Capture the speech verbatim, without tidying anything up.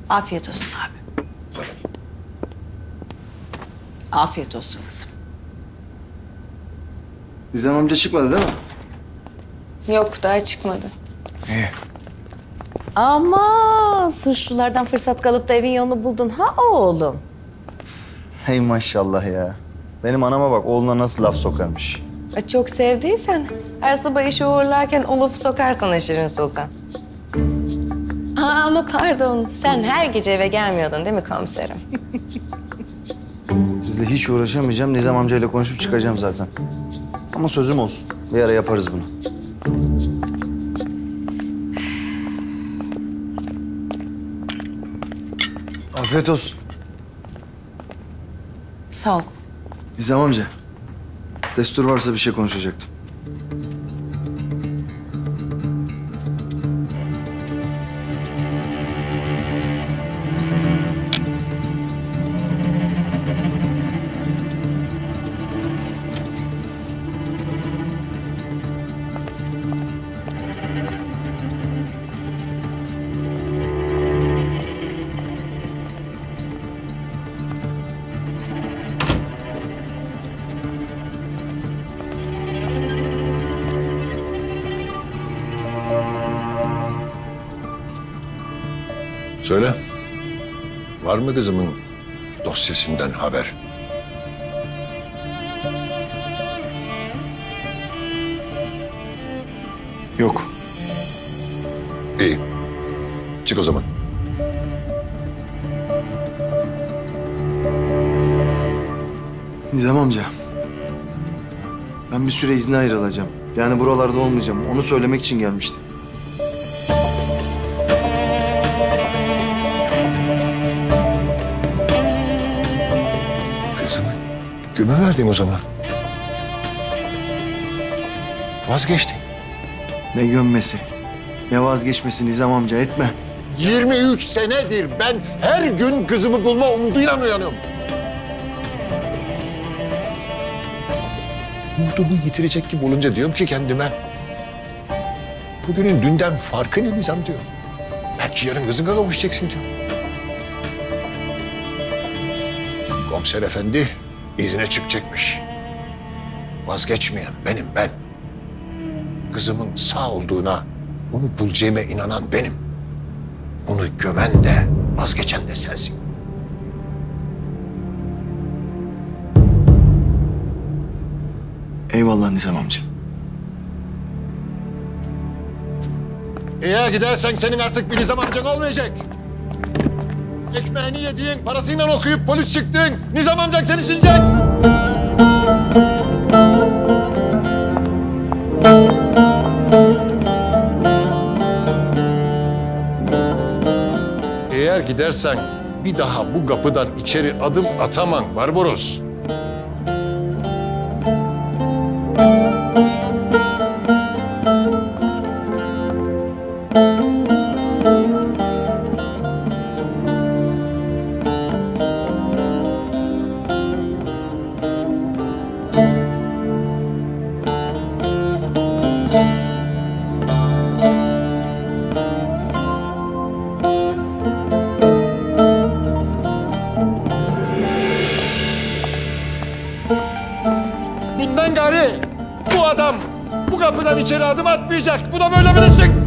Afiyet olsun abi. Sağ ol. Afiyet olsun kızım. Nizam amca çıkmadı değil mi? Yok, daha çıkmadı. İyi. Ama suçlulardan fırsat kalıp da evin yolunu buldun ha oğlum. Hey maşallah ya. Benim anama bak, oğluna nasıl laf sokarmış. E, çok sevdiysen her sabah işe uğurlarken o lafı sokarsana Şirin Sultan. Aa, ama pardon, sen her gece eve gelmiyordun değil mi komiserim? Sizle hiç uğraşamayacağım. Nizam amcayla konuşup çıkacağım zaten. Ama sözüm olsun. Bir ara yaparız bunu. Afiyet olsun. Sağ ol. Nizam amca. Destur varsa bir şey konuşacaktım. Söyle. Var mı kızımın dosyasından haber? Yok. İyi. Çık o zaman. Nizam amca. Ben bir süre izne ayrılacağım. Yani buralarda olmayacağım. Onu söylemek için gelmiştim. Kızımı güme verdin o zaman. Vazgeçtin. Ne gömmesi, ne vazgeçmesi Nizam amca, etme. yirmi üç senedir ben her gün kızımı bulma umuduyla uyanıyorum. Umudumu yitirecek gibi olunca diyorum ki kendime... bugünün dünden farkı ne Nizam diyor. Belki yarın kızına kavuşacaksın diyor. Komiser efendi izine çıkacakmış. Vazgeçmeyen benim ben. Kızımın sağ olduğuna, onu bulacağıma inanan benim. Onu gömen de, vazgeçen de sensin. Eyvallah Nizam amca. Eğer gidersen senin artık bir Nizam amcan olmayacak. Ekmeğini yediğin, parasıyla okuyup polis çıktın. Nizam amcan seni sinecek. Eğer gidersen bir daha bu kapıdan içeri adım atamam Barbaros. Bundan gari bu adam bu kapıdan içeri adım atmayacak. Bu da böyle bilecek.